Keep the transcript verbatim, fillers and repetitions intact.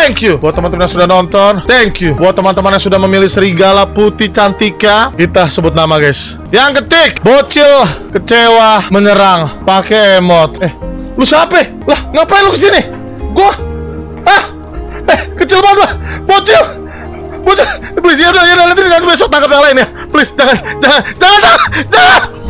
Thank you buat teman-teman yang sudah nonton. Thank you buat teman-teman yang sudah memilih serigala putih cantika. Kita sebut nama guys. Yang ketik bocil kecewa menyerang pakai emot. Eh, lu siapa? Lah, ngapain lu kesini? Gua, ah, eh, kecil banget, bocil, bocil. Please, ya udah, ya udah, nanti nanti besok tangkap yang lain ya. Please, jangan, jangan, jangan, jangan, jangan.